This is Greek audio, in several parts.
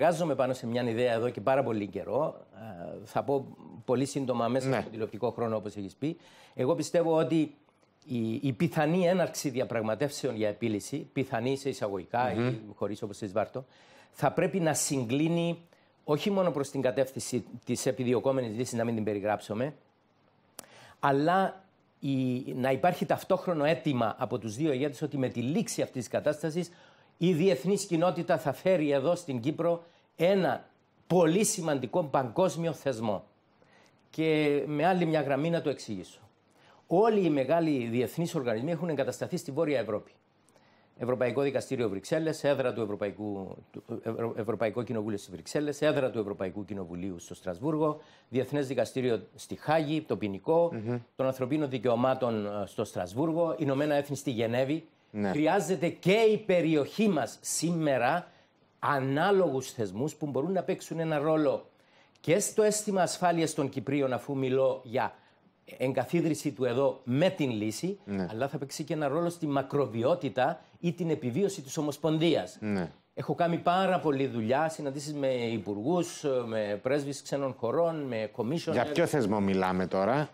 Εργάζομαι πάνω σε μια ιδέα εδώ και πάρα πολύ καιρό. Θα πω πολύ σύντομα μέσα στο τηλεοπτικό χρόνο, όπως έχεις πει. Εγώ πιστεύω ότι η πιθανή έναρξη διαπραγματεύσεων για επίλυση, πιθανή σε εισαγωγικά ή χωρίς, όπως εσείς βάρτο, θα πρέπει να συγκλίνει όχι μόνο προς την κατεύθυνση της επιδιωκόμενης λύσης, να μην την περιγράψουμε, αλλά να υπάρχει ταυτόχρονο αίτημα από τους δύο ηγέτες ότι με τη λήξη αυτής της κατάστασης η διεθνής κοινότητα θα φέρει εδώ στην Κύπρο ένα πολύ σημαντικό παγκόσμιο θεσμό. Και με άλλη μια γραμμή να το εξηγήσω. Όλοι οι μεγάλοι διεθνείς οργανισμοί έχουν εγκατασταθεί στη Βόρεια Ευρώπη. Ευρωπαϊκό Δικαστήριο Βρυξέλλες, έδρα του Ευρωπαϊκό Κοινοβούλιο στις Βρυξέλλες, έδρα του Ευρωπαϊκού Κοινοβουλίου στο Στρασβούργο, Διεθνές Δικαστήριο στη Χάγη, το ποινικό, των ανθρωπίνων δικαιωμάτων στο Στρασβούργο, Ηνωμένα Έθνη στη Γενέβη. Χρειάζεται και η περιοχή μας σήμερα ανάλογους θεσμούς που μπορούν να παίξουν ένα ρόλο και στο αίσθημα ασφάλειας των Κυπρίων, αφού μιλώ για εγκαθίδρυση του εδώ με την λύση, αλλά θα παίξει και ένα ρόλο στη μακροβιότητα ή την επιβίωση της Ομοσπονδίας. Έχω κάνει πάρα πολλή δουλειά, συναντήσεις με υπουργούς, με πρέσβεις ξένων χωρών, με commissioners. Για ποιο θεσμό μιλάμε τώρα?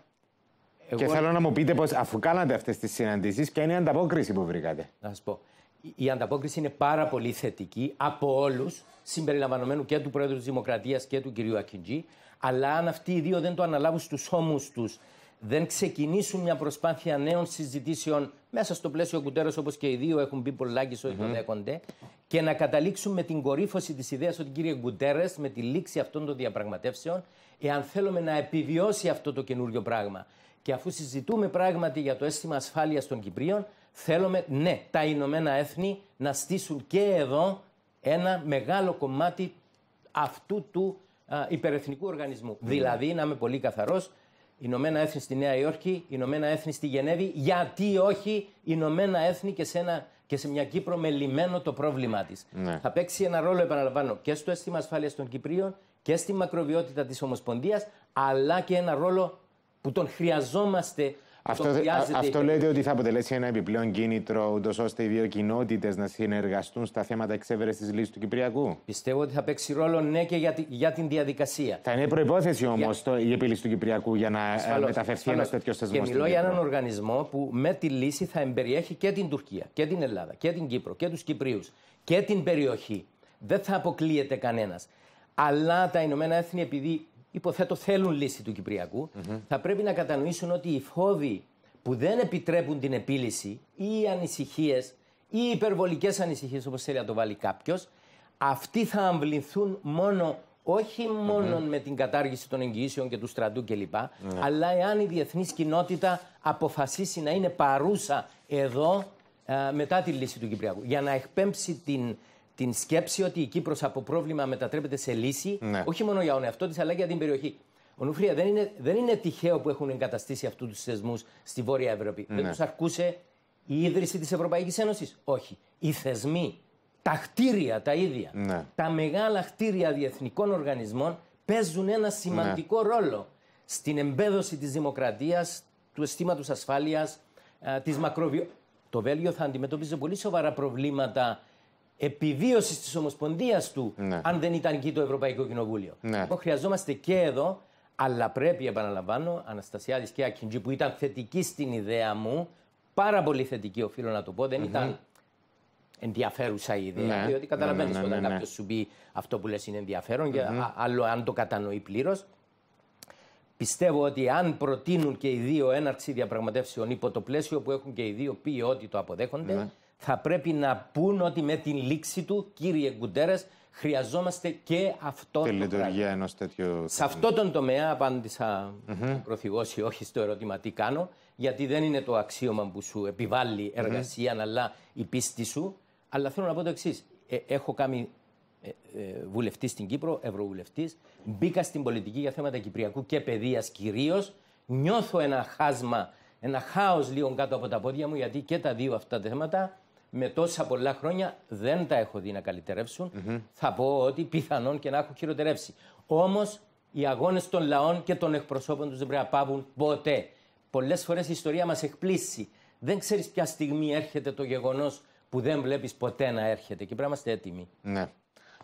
Και θέλω να μου πείτε πως, αφού κάνατε αυτές τις συναντήσεις, ποια είναι η ανταπόκριση που βρήκατε? Να σας πω. Η ανταπόκριση είναι πάρα πολύ θετική από όλους, συμπεριλαμβανομένου και του Πρόεδρου της Δημοκρατίας και του κυρίου Ακιντζή. Αλλά αν αυτοί οι δύο δεν το αναλάβουν στους ώμους τους, δεν ξεκινήσουν μια προσπάθεια νέων συζητήσεων μέσα στο πλαίσιο Γκουτέρες, όπως και οι δύο έχουν πει πολλάκι ότι το δέχονται, και να καταλήξουν με την κορύφωση της ιδέας ότι, κύριε Γκουτέρες, με τη λήξη αυτών των διαπραγματεύσεων, εάν θέλουμε να επιβιώσει αυτό το καινούριο πράγμα και αφού συζητούμε πράγματι για το αίσθημα ασφάλειας των Κυπρίων, θέλουμε, ναι, τα Ηνωμένα Έθνη να στήσουν και εδώ ένα μεγάλο κομμάτι αυτού του υπερεθνικού οργανισμού. Δηλαδή, να είμαι πολύ καθαρός, Ηνωμένα Έθνη στη Νέα Υόρκη, Ηνωμένα Έθνη στη Γενέβη, γιατί όχι Ηνωμένα Έθνη και σε μια Κύπρο με λυμμένο το πρόβλημά της. Θα παίξει ένα ρόλο, επαναλαμβάνω, και στο αίσθημα ασφάλειας των Κυπρίων και στη μακροβιότητα της Ομοσπονδίας, αλλά και ένα ρόλο που τον χρειαζόμαστε. Αυτό λέτε ότι θα αποτελέσει ένα επιπλέον κίνητρο, ούτως ώστε οι δύο κοινότητες να συνεργαστούν στα θέματα εξέβρεσης της λύσης του Κυπριακού? Πιστεύω ότι θα παίξει ρόλο, ναι, και για την διαδικασία. Θα είναι προϋπόθεση όμως η επίλυση του Κυπριακού για να μεταφερθεί ένας τέτοιος θεσμός? Και μιλώ για έναν οργανισμό που με τη λύση θα εμπεριέχει και την Τουρκία και την Ελλάδα και την Κύπρο και τους Κυπρίους και την περιοχή. Δεν θα αποκλείεται κανένας. Αλλά τα Ηνωμένα Έθνη, επειδή υποθέτω θέλουν λύση του Κυπριακού, θα πρέπει να κατανοήσουν ότι οι φόβοι που δεν επιτρέπουν την επίλυση ή οι ανησυχίες ή οι υπερβολικές ανησυχίες, όπως θέλει να το βάλει κάποιος, αυτοί θα αμβληθούν όχι μόνο με την κατάργηση των εγγυήσεων και του στρατού κλπ, αλλά εάν η διεθνής κοινότητα αποφασίσει να είναι παρούσα εδώ μετά τη λύση του Κυπριακού, για να εκπέμψει την σκέψη ότι η Κύπρος από πρόβλημα μετατρέπεται σε λύση, όχι μόνο για τον εαυτό της, αλλά και για την περιοχή. Ονουφρία, δεν είναι τυχαίο που έχουν εγκαταστήσει αυτούς τους θεσμούς στη Βόρεια Ευρώπη. Δεν τους αρκούσε η ίδρυση της Ευρωπαϊκής Ένωσης? Όχι. Οι θεσμοί, τα κτίρια τα ίδια, τα μεγάλα κτίρια διεθνικών οργανισμών παίζουν ένα σημαντικό ρόλο στην εμπέδωση της δημοκρατίας, του αισθήματος ασφάλειας, της μακροβιότητας. Το Βέλγιο θα αντιμετώπιζε πολύ σοβαρά προβλήματα επιβίωσης της Ομοσπονδίας του, αν δεν ήταν εκεί το Ευρωπαϊκό Κοινοβούλιο. Λοιπόν, χρειαζόμαστε και εδώ, αλλά πρέπει, επαναλαμβάνω, Αναστασιάδης και Ακιντζή, που ήταν θετική στην ιδέα μου, πάρα πολύ θετική, οφείλω να το πω, δεν ήταν ενδιαφέρουσα η ιδέα, διότι καταλαβαίνεις όταν κάποιος σου πει αυτό που λες είναι ενδιαφέρον, και άλλο αν το κατανοεί πλήρως. Πιστεύω ότι αν προτείνουν και οι δύο έναρξη διαπραγματεύσεων υπό το πλαίσιο που έχουν και οι δύο πει ότι το αποδέχονται, θα πρέπει να πούν ότι με την λήξη του, κύριε Γκουτέρες, χρειαζόμαστε και αυτό τη λειτουργία ενός τέτοιου. Σε αυτό τον τομέα απάντησα πρωθυπουργός ή όχι στο ερώτημα τι κάνω, γιατί δεν είναι το αξίωμα που σου επιβάλλει εργασία, αλλά η πίστη σου. Αλλά θέλω να πω το εξής. Έχω κάνει βουλευτή στην Κύπρο, ευρωβουλευτής, μπήκα στην πολιτική για θέματα κυπριακού και παιδείας κυρίως. Νιώθω ένα χάσμα, ένα χάος λίγο κάτω από τα πόδια μου, γιατί και τα δύο αυτά τα θέματα με τόσα πολλά χρόνια δεν τα έχω δει να καλυτερεύσουν. Θα πω ότι πιθανόν και να έχουν χειροτερεύσει. Όμως οι αγώνες των λαών και των εκπροσώπων τους δεν πρέπει να πάβουν ποτέ. Πολλές φορές η ιστορία μας εκπλήσει. Δεν ξέρεις ποια στιγμή έρχεται το γεγονός που δεν βλέπεις ποτέ να έρχεται και πρέπει να είμαστε έτοιμοι. Ναι.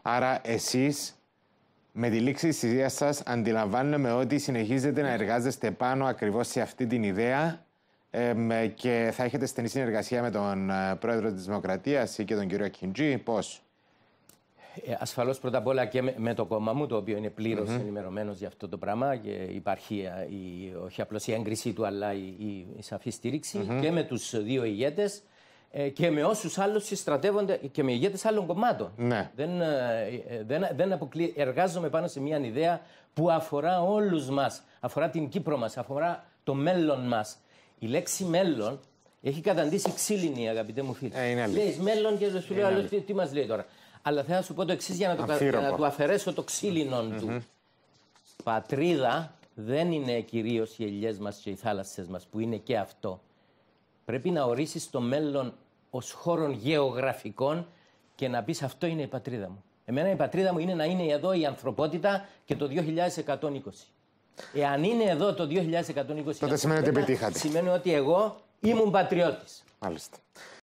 Άρα εσείς με τη λήξη της θητείας σας αντιλαμβάνομαι ότι συνεχίζετε να εργάζεστε πάνω ακριβώς σε αυτή την ιδέα και θα έχετε στενή συνεργασία με τον πρόεδρο της Δημοκρατίας ή και τον κύριο Ακιντζή. Πώς? Ασφαλώς πρώτα απ' όλα και με το κόμμα μου, το οποίο είναι πλήρως ενημερωμένος για αυτό το πράγμα και υπάρχει όχι απλώς η έγκρισή του, αλλά η σαφή στήριξη και με τους δύο ηγέτες και με όσους άλλους συστρατεύονται και με ηγέτες άλλων κομμάτων. Ναι. Δεν αποκλεί. Εργάζομαι πάνω σε μια ιδέα που αφορά όλους μας, αφορά την Κύπρο μας, αφορά το μέλλον μας. Η λέξη μέλλον έχει καταντήσει ξύλινη, αγαπητέ μου φίλοι. Λέει μέλλον και σου λέω άλλο τι μας λέει τώρα. Αλλά θέλω να σου πω το εξής για να του αφαιρέσω το ξύλινο του. Πατρίδα δεν είναι κυρίως οι ελιές μας και οι θάλασσες μας, που είναι και αυτό. Πρέπει να ορίσεις το μέλλον ως χώρων γεωγραφικών και να πεις αυτό είναι η πατρίδα μου. Εμένα η πατρίδα μου είναι να είναι εδώ η ανθρωπότητα και το 2120. Εάν είναι εδώ το 2120, τότε σημαίνει ότι επιτύχατε. Σημαίνει ότι εγώ ήμουν πατριώτης. Μάλιστα.